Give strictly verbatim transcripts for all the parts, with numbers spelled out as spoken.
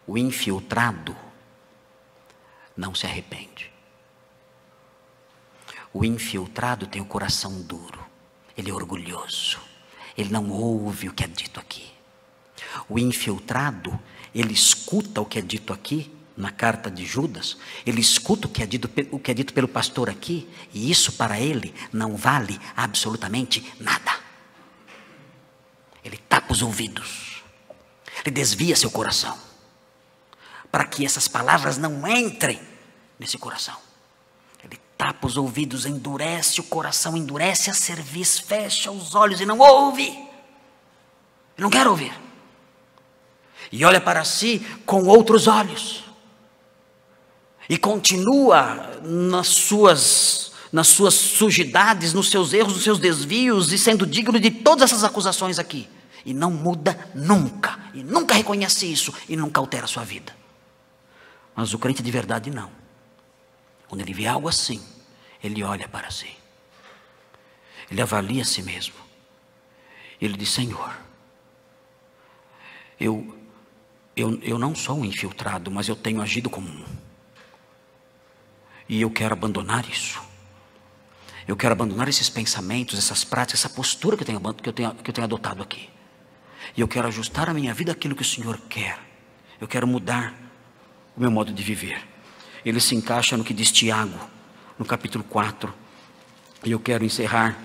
O infiltrado não se arrepende. O infiltrado tem o coração duro. Ele é orgulhoso. Ele não ouve o que é dito aqui. O infiltrado, ele escuta o que é dito aqui, na carta de Judas. Ele escuta o que é dito, o que é dito pelo pastor aqui. E isso para ele não vale absolutamente nada. Ele tapa os ouvidos. Ele desvia seu coração, para que essas palavras não entrem nesse coração. Ele tapa os ouvidos, endurece o coração, endurece a cerviz, fecha os olhos e não ouve. Ele não quer ouvir. E olha para si com outros olhos. E continua nas suas, nas suas sujidades, nos seus erros, nos seus desvios, e sendo digno de todas essas acusações aqui. E não muda nunca. E nunca reconhece isso. E nunca altera a sua vida. Mas o crente de verdade não. Quando ele vê algo assim, ele olha para si. Ele avalia a si mesmo. Ele diz: Senhor, eu, eu, eu não sou um infiltrado, mas eu tenho agido como um. E eu quero abandonar isso. Eu quero abandonar esses pensamentos, essas práticas, essa postura que eu tenho, que eu tenho, que eu tenho adotado aqui. E eu quero ajustar a minha vida àquilo que o Senhor quer. Eu quero mudar o meu modo de viver. Ele se encaixa no que diz Tiago, no capítulo quatro. E eu quero encerrar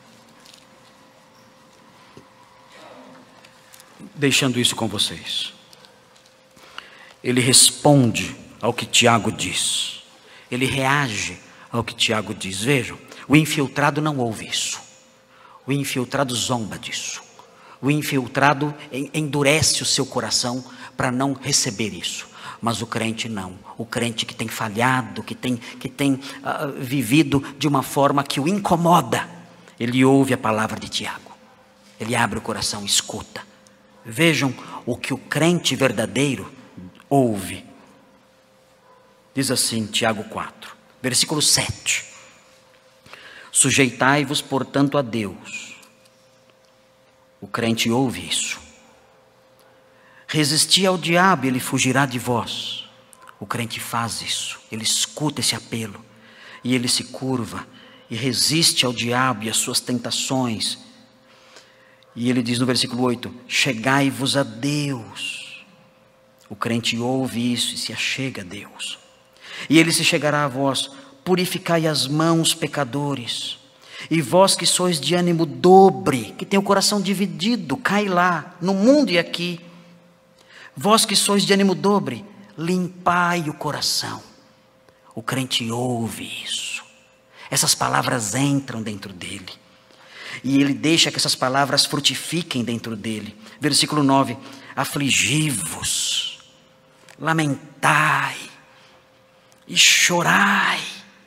deixando isso com vocês. Ele responde ao que Tiago diz. Ele reage ao que Tiago diz. Vejam, o infiltrado não ouve isso. O infiltrado zomba disso. O infiltrado endurece o seu coração para não receber isso. Mas o crente não. O crente que tem falhado, que tem, que tem uh, vivido de uma forma que o incomoda, ele ouve a palavra de Tiago. Ele abre o coração, escuta. Vejam o que o crente verdadeiro ouve. Diz assim, Tiago quatro, versículo sete. Sujeitai-vos, portanto, a Deus. O crente ouve isso. Resisti ao diabo, ele fugirá de vós. O crente faz isso. Ele escuta esse apelo. E ele se curva e resiste ao diabo e às suas tentações. E ele diz no versículo oito, chegai-vos a Deus. O crente ouve isso e se achega a Deus. E ele se chegará a vós, purificai as mãos, pecadores. E vós que sois de ânimo dobre, que tem o coração dividido, cai lá, no mundo e aqui. Vós que sois de ânimo dobre, limpai o coração. O crente ouve isso. Essas palavras entram dentro dele. E ele deixa que essas palavras frutifiquem dentro dele. Versículo nove, afligi-vos, lamentai e chorai.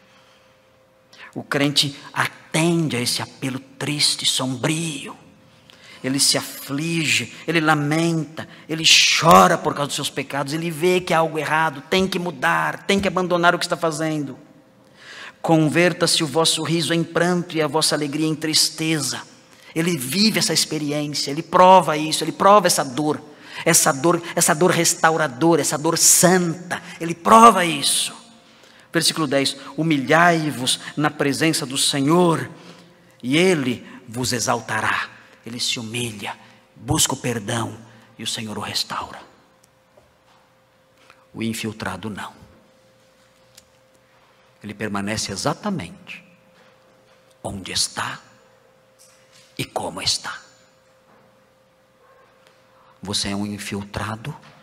O crente atende a esse apelo triste, sombrio. Ele se aflige, ele lamenta, ele chora por causa dos seus pecados. Ele vê que há algo errado, tem que mudar, tem que abandonar o que está fazendo. Converta-se o vosso riso em pranto e a vossa alegria em tristeza. Ele vive essa experiência, ele prova isso, ele prova essa dor. Essa dor, essa dor restauradora, essa dor santa. Ele prova isso. Versículo dez, humilhai-vos na presença do Senhor e Ele vos exaltará. Ele se humilha, busca o perdão e o Senhor o restaura. O infiltrado não. Ele permanece exatamente onde está e como está. Você é um infiltrado